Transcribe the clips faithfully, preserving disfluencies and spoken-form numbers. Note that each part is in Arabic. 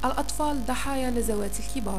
الأطفال ضحايا نزوات الكبار.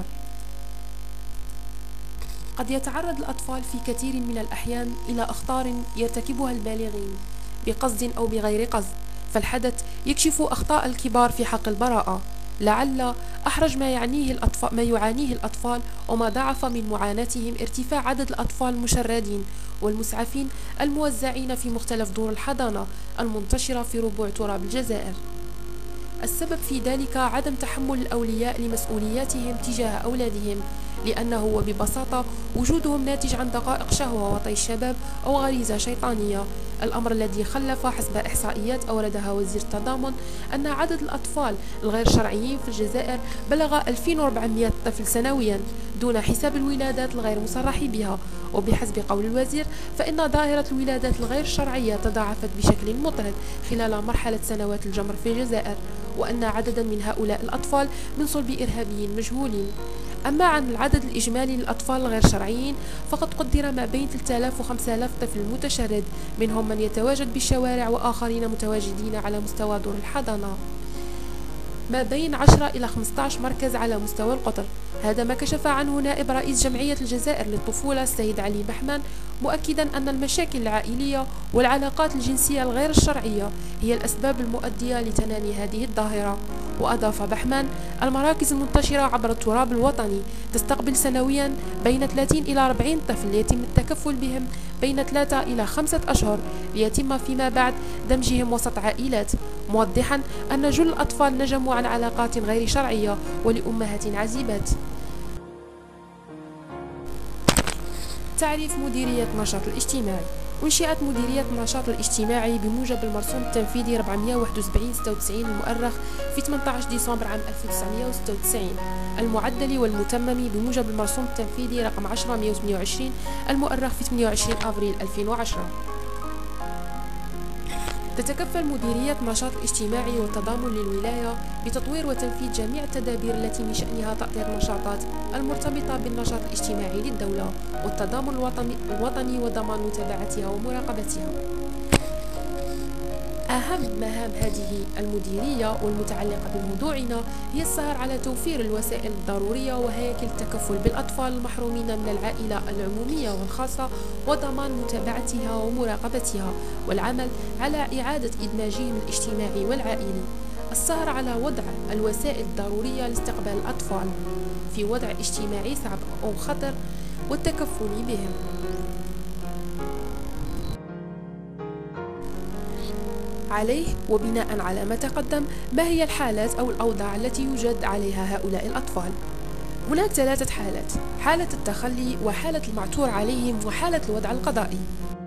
قد يتعرض الأطفال في كثير من الأحيان إلى أخطار يرتكبها البالغين بقصد أو بغير قصد، فالحدث يكشف أخطاء الكبار في حق البراءة. لعل أحرج ما يعنيه الأطفال ما يعانيه الأطفال وما ضاعف من معاناتهم ارتفاع عدد الأطفال المشردين والمسعفين الموزعين في مختلف دور الحضانة المنتشرة في ربوع تراب الجزائر. السبب في ذلك عدم تحمل الأولياء لمسؤولياتهم تجاه أولادهم، لأنه وببساطة وجودهم ناتج عن دقائق شهوة وطي الشباب أو غريزة شيطانية، الأمر الذي خلف حسب إحصائيات أوردها وزير التضامن أن عدد الأطفال الغير شرعيين في الجزائر بلغ ألفين وأربعمائة طفل سنويا دون حساب الولادات الغير مصرح بها. وبحسب قول الوزير فإن ظاهرة الولادات الغير شرعية تضاعفت بشكل مطرد خلال مرحلة سنوات الجمر في الجزائر، وأن عددا من هؤلاء الأطفال من صلب إرهابيين مجهولين. أما عن العدد الإجمالي للأطفال الغير شرعيين فقد قدر ما بين ثلاثة آلاف و خمسة آلاف طفل متشرد، منهم من يتواجد بالشوارع وآخرين متواجدين على مستوى دور الحضانة، ما بين عشرة إلى خمسة عشر مركز على مستوى القطر. هذا ما كشف عنه نائب رئيس جمعية الجزائر للطفولة السيد علي بحمان، مؤكدا أن المشاكل العائلية والعلاقات الجنسية الغير الشرعية هي الأسباب المؤدية لتنامي هذه الظاهرة. وأضاف بحمان: المراكز المنتشرة عبر التراب الوطني تستقبل سنويا بين ثلاثين إلى أربعين طفل يتم التكفل بهم بين ثلاثة إلى خمسة أشهر ليتم فيما بعد دمجهم وسط عائلات، موضحا أن جل الأطفال نجموا عن علاقات غير شرعية ولأمهات عزيبات. تعريف مديرية النشاط الاجتماعي. أنشئت مديرية النشاط الاجتماعي بموجب المرسوم التنفيذي أربعمائة وواحد وسبعين ستة وتسعين المؤرخ في ثمانية عشر ديسمبر عام ألف وتسعمائة وستة وتسعين المعدل والمتمم بموجب المرسوم التنفيذي رقم عشرة مائة وثمانية وعشرين المؤرخ في ثمانية وعشرين أفريل ألفين وعشرة. تتكفل مديرية النشاط الاجتماعي والتضامن للولاية بتطوير وتنفيذ جميع التدابير التي من شأنها تأطير النشاطات المرتبطة بالنشاط الاجتماعي للدولة والتضامن الوطني, الوطني وضمان متابعتها ومراقبتها. أهم مهام هذه المديرية والمتعلقة بموضوعنا هي السهر على توفير الوسائل الضرورية وهياكل التكفل بالأطفال المحرومين من العائلة العمومية والخاصة وضمان متابعتها ومراقبتها، والعمل على إعادة إدماجهم الاجتماعي والعائلي. السهر على وضع الوسائل الضرورية لاستقبال الأطفال في وضع اجتماعي صعب أو خطر والتكفل بهم. عليه وبناء على ما تقدم، ما هي الحالات أو الأوضاع التي يوجد عليها هؤلاء الأطفال؟ هناك ثلاثة حالات: حالة التخلي وحالة المعثور عليهم وحالة الوضع القضائي.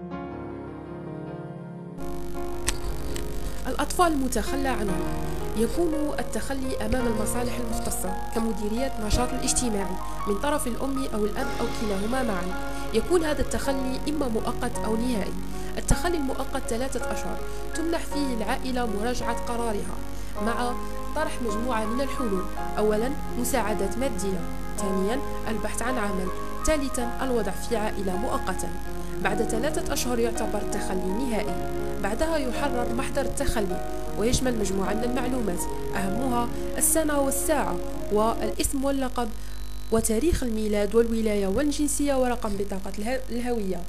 الأطفال المتخلى عنهم يكون التخلي أمام المصالح المختصة كمديرية النشاط الاجتماعي من طرف الأم أو الأب أو كلاهما معا. يكون هذا التخلي إما مؤقت أو نهائي. التخلي المؤقت ثلاثة أشهر تمنح فيه العائلة مراجعة قرارها مع طرح مجموعة من الحلول: أولا مساعدات مادية، ثانيا البحث عن عمل، ثالثا الوضع في عائلة مؤقتا. بعد ثلاثة أشهر يعتبر التخلي نهائي. بعدها يحرر محضر التخلي ويشمل مجموعة من المعلومات أهمها السنة والساعة والاسم واللقب وتاريخ الميلاد والولاية والجنسية ورقم بطاقة الهوية.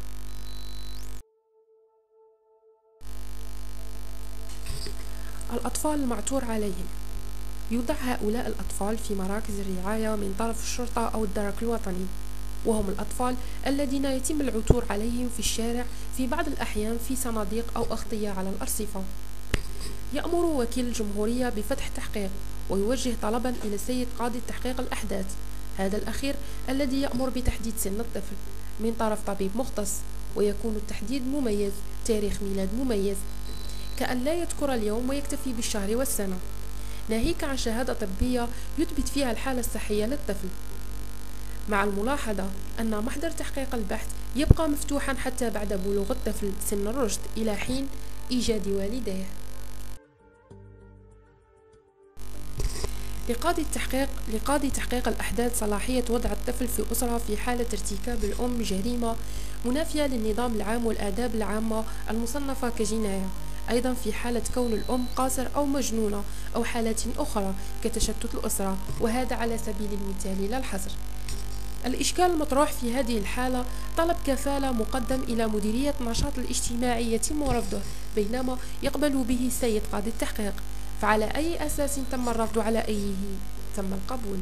الأطفال المعثور عليهم: يوضع هؤلاء الأطفال في مراكز الرعاية من طرف الشرطة أو الدرك الوطني، وهم الأطفال الذين يتم العثور عليهم في الشارع، في بعض الأحيان في صناديق أو أغطية على الأرصفة. يأمر وكيل الجمهورية بفتح تحقيق ويوجه طلبا إلى السيد قاضي تحقيق الأحداث، هذا الأخير الذي يأمر بتحديد سن الطفل من طرف طبيب مختص، ويكون التحديد مميز، تاريخ ميلاد مميز، كأن لا يذكر اليوم ويكتفي بالشهر والسنة، ناهيك عن شهادة طبية يثبت فيها الحالة الصحية للطفل، مع الملاحظة أن محضر تحقيق البحث يبقى مفتوحا حتى بعد بلوغ الطفل سن الرشد إلى حين إيجاد والديه. لقاضي التحقيق لقاضي تحقيق الأحداث صلاحية وضع الطفل في أسرة في حالة ارتكاب الأم جريمة منافية للنظام العام والآداب العامة المصنفة كجناية، أيضا في حالة كون الأم قاصر أو مجنونة أو حالات أخرى كتشتت الأسرة، وهذا على سبيل المثال لا الحصر. الإشكال المطروح في هذه الحالة طلب كفالة مقدم إلى مديرية النشاط الاجتماعي يتم رفضه بينما يقبل به السيد قاضي التحقيق، فعلى أي أساس تم الرفض على أيه تم القبول؟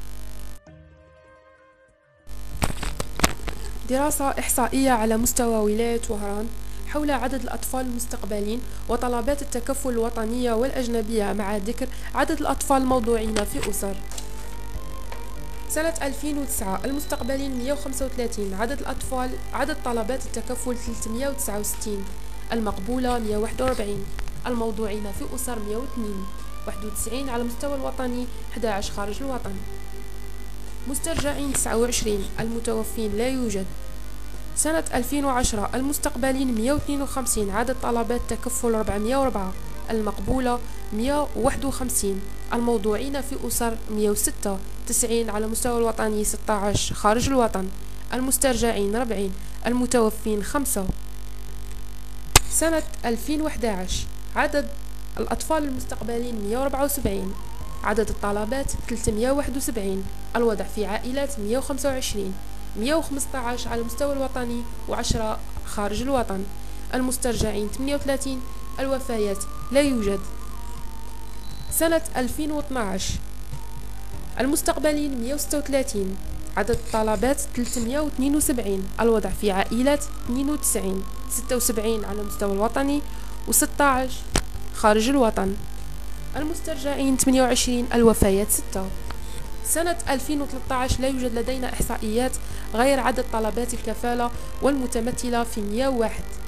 دراسة إحصائية على مستوى ولاية وهران حول عدد الأطفال المستقبلين وطلبات التكفل الوطنية والأجنبية مع ذكر عدد الأطفال الموضوعين في أسر. سنة ألفين وتسعة المستقبلين مئة وخمسة وثلاثين، عدد الأطفال عدد طلبات التكفل ثلاثمئة وتسعة وستين، المقبولة مئة وواحد وأربعين، الموضوعين في أسر مئة واثنين، واحد وتسعين على المستوى الوطني، أحد عشر خارج الوطن. مسترجعين تسعة وعشرين، المتوفين لا يوجد. سنة ألفين وعشرة المستقبلين مئة واثنين وخمسين، عدد طلبات تكفل أربعمئة وأربعة، المقبولة مئة وواحد وخمسين، الموضوعين في أسر مئة وستة، تسعين على المستوى الوطني، ستة عشر خارج الوطن. المسترجعين أربعين، المتوفين خمسة. سنة ألفين وأحد عشر عدد الأطفال المستقبلين مئة وأربعة وسبعين، عدد الطلبات ثلاثمئة وواحد وسبعين، الوضع في عائلات مئة وخمسة وعشرين، مئة وخمسة عشر على المستوى الوطني وعشرة خارج الوطن. المسترجعين ثمانية وثلاثين، الوفيات لا يوجد. سنة ألفين واثناعش المستقبلين مئة وستة وثلاثين، عدد الطلبات ثلاثمئة واثنين وسبعين، الوضع في عائلات اثنين وتسعين، ستة وسبعين على المستوى الوطني وستة عشر خارج الوطن. المسترجعين ثمانية وعشرين، الوفيات ستة. سنة ألفين وثلاثة عشر لا يوجد لدينا إحصائيات غير عدد طلبات الكفالة والمتمثلة في مئة وواحد.